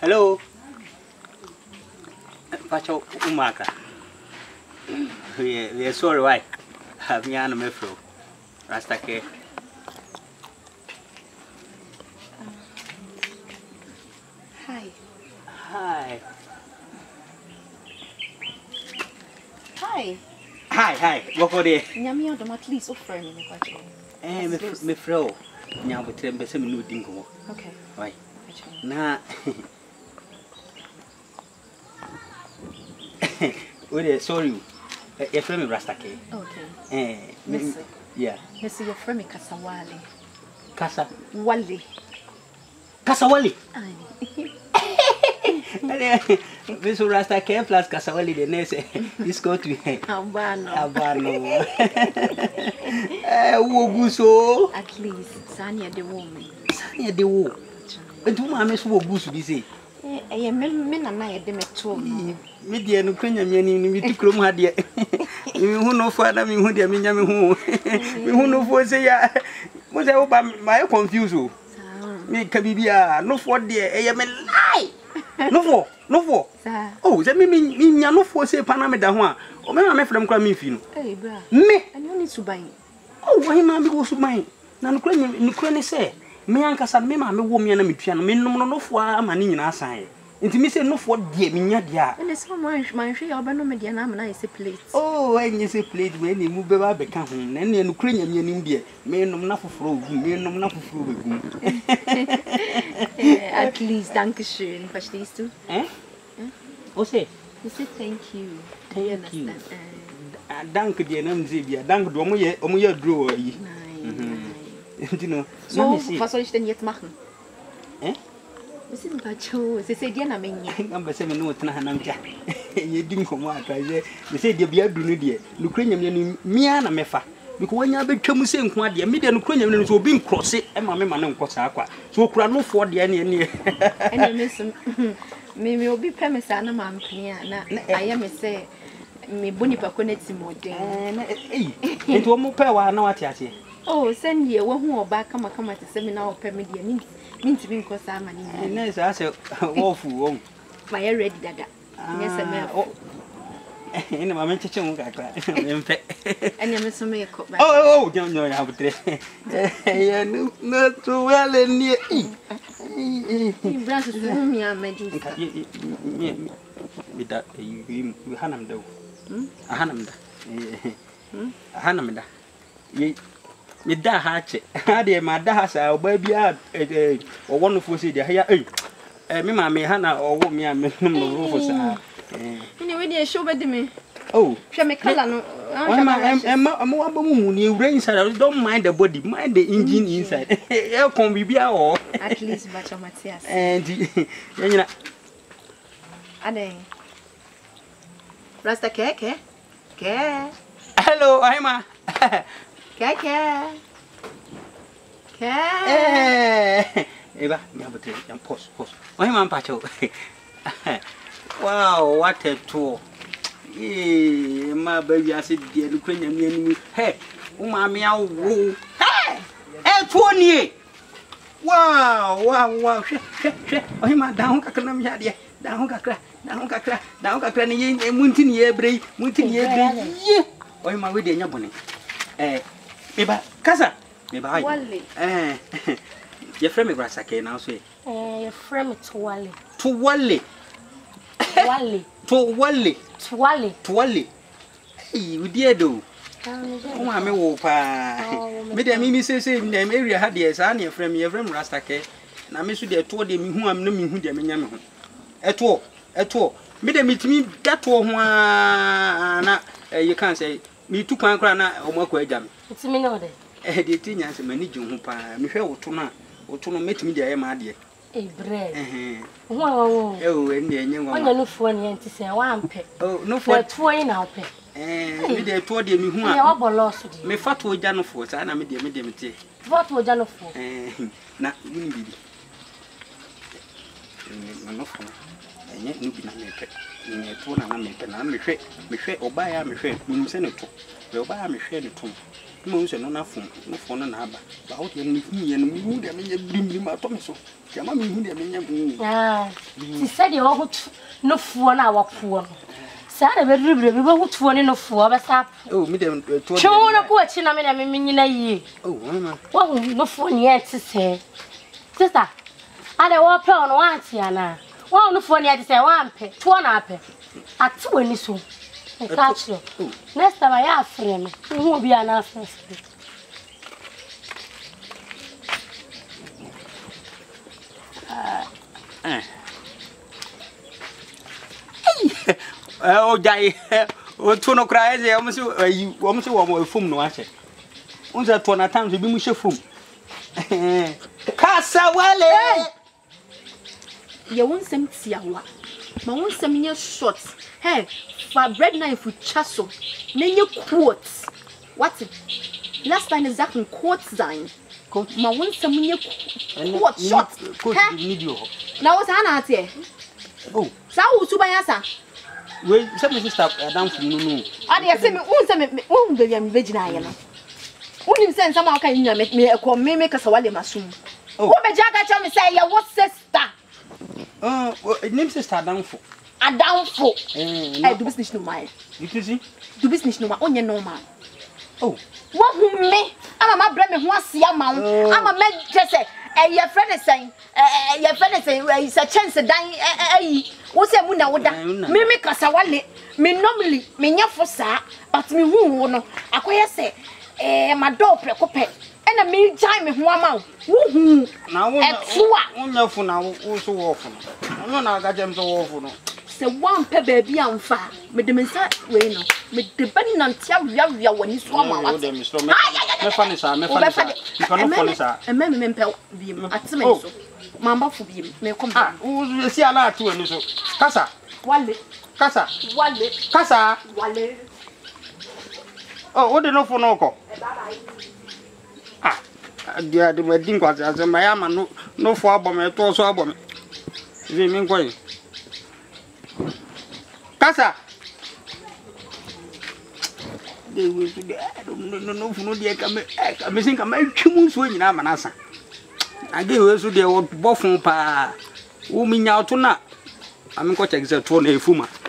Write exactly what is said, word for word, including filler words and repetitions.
Hello. Pacho umaka. We we sorry why. Have me an mefro. Rasta ke. Hi. Hi. Hi. Hi, hi. What for there? Nyami odom at least offer me Pacho. Eh, me mefro. Nya botre mbese me no dinko. Okay. Why? Na Wait, sorry. Your friend Rasta ke. Okay. Eh, Miss. Yeah. Miss your friend me Kasawale. Kasa Wale. Kasawali. Ai. This Rasta care plus Kasawali the next is go to Abano. Abano. Eh, wo guso. At least Sanya the woman. Sanya the wo. Entu ma me so wo guso bi say. Eh, eh me me na na ye de meto. Me de no kwanya me ani mi ti krom ha de. Mi hu no fa na mi hu de mi nya mi hu. Mi hu no fo say ya. Mo say wo ba my confuse o. Me ka bibia no fo de eh me lie. No fo, no fo. Oh, say me me nya no fo say pa na me da ho a. O me ma me frem kra me fi no. Eh bra. Me. Ani ni suban. Oh, why na me go suban. Na no kra ni kra ni say. Me ankasa me ma me wo me na me tua no me num no no fo ama ni nyina san. Nti me say no fo de me nya de a. And so man man hwe ya obano me de na am na say plate. Oh, enye say plate me ni mu be ba be ka ho. Na ne no kra nya me anim de. Me num na foforo ogu, me num na foforo begum. At least danke schön, verstehst du? Eh? O say, you say thank you. Thank you. Danke de na mze bia. Danke do mo ye, o mo ye draw yi. Nein. You know. So, was soll ich denn jetzt machen? Eh? Wir sind Pacho, sie sei dir na menye. Ngamba se me no tena hanam ja. Ye din ko mo aka je. Me se de bia dunu de. No kranyam ne mia na mefa. Because when you be twam se nko ade, me de no kranyam ne so obi nkrosse e ma me ma ne nko saa kwa. So okura no fo de ne ne. Ene me so me me obi pɛ me saa na ma mpnia na aye me se me boni pa koneti modern. Eh, enti o mo pɛ wa na wate ase. Oh, send ye wo hu oba kama kama te se me na o pɛ me de ni minti bi nko saa ma ni. Ne sa se wo fu wo. Ma ye ready dada. Ne se me o. Ene ma me cheche mu kakra. Me mpe. Ene me so me ko ba. Oh, oh, nyo nyo ya butre. Eh, no no to wele ni. Ni branch so mi amedi. Me me da you hanam da. Hmm? Hanam da. Eh. Hanam da. Ye me da ha che. Ha de ma da ha sa oba bia eh o wono fo se de ha ya eh. Eh me ma me ha na owo me a me no no fo sa. Eh. Ni we dey show bedi me. Oh. Hwe me kala no. Am am am wa bamu mu ni ure inside. Don't mind the body, mind the engine inside. E kon bibia o. At least Bacha Matthias. And you Ade. Rasta ke ke. Ke. Hello, Aima. Ke ke. Ke. Eh. Eba, me abote, jam pause, pause. Aima mpacho. Wow, what a tour. Eh, my baby I said the Ukrainian enemy. Hey, uma me awo. Hey! Eh, twenty. Wow, wow, wow. She, she, she. Aima down kakra me hade. Down kakra, down kakra, down kakra ni munti ni ebrei, munti ni ebrei. Ye. Aima we de nya bone. Eh, eba, kasa. Eba ai. Wale. Eh. Your friend me brasa ke now so. Eh, your friend to Wale. To Wale. Wale. To Wale. Twale. Twale. Hey, we dear do. Oh, I me wo pa. Me de me me say say in them area had yes an your friend your friend Rasta ke. Na me so de to de me hu am na me hu de me nya me ho. Eto, eto. Me de me timi dato ho a na you can say me tu kwan kra na o makọ agya me. Timi no de. Eh de ti nya se mani gye ho pa. Me hwe wo to na, wo to no metimi de aye ma de. Eh bread. Eh. Ho ho. Eh o ene enye nwa. Onya no fuo ne enti se wa ampe. Oh, no for tuo yin na ope. Eh, me de to de me hu a. Me wa boloso de. Me fa to agya no fo, sa na me de me de me te. Fa to agya no fo. Eh, na wini bibi. no phone. And yet, no be na me pet. Me to na me pet, na me hwe, me hwe obaya me hwe, me se ne to. We obaya me hwe ne to. Mo se no na phone, no phone na aba. Ba ho de me hu ye no me hu de me nya brim ato me so. Jama me hu de me nya bu. Ah. Ti said you want no phone na wa phone. Sara be ribre be ho tuo ne no fo ba sa. Oh, me dem to. Cho na ko achi na me na me nyina yi. Oh, mama. Wa hu no fo ne eti se. Sister. Ade wo pe ono wa ati ana. Wa no fo ne eti se wa ampe. Tuo na ape. Ati wani so. Catch you. Next time I have friend. Who will be an after? Uh, eh. Oh, Jai, oh, two no cries. I almost you almost want to no watch it. On that one at times we be much of foam. Casa Wale. You won't send Siawa. My own some short. Hey, for bread knife with chasso. Name your quotes. What's it? Last time exactly quotes sign. My one some quote short. Now what's Anna here? Oh, so Subayasa. Wait, some sister down from no. I say me own some own baby and virgin. Only send some can you make me a call me make us a wally masum. Oh, what the jack tell me say ya what sister? Oh, it names sister down for. A down for. Eh, do business no mind. You see? Do business no on your normal. Oh, what who me? I'm a brother who wants your mount. I'm a man just say, eh, your friend is saying, eh, your friend is saying, it's a chance of dying. Eh, what's a muna would me make us a wally. Me normally, me near for sa, but me who no. I quite say, eh, my dog precope. And a me time with one mouth. Woo, now, one your phone now also awful. No, no, I got them so awful. Say one pe baby and far. Me the mensa we no. Me the bani na tia wia wia wani so ama wa. Me funny sir, me funny sir. You cannot funny sir. E me me mpɛ bi ateme so. Mamba fo bi me come. Ah, wo si ala atu eni so. Kasa. Wale. Kasa. Wale. Kasa. Wale. Oh, what the no for no ko. Bye bye. Ah. Dia de me din kwa ase ma ya ma no no fo abom e to so abom. Zi mi nko yi. Kasa. They will be no no no no dey ka me ka me sin ka me twum so nyina manasa. Age we so dey wo bofun pa. Wo mi nya to na. Ami ko check se to na efuma.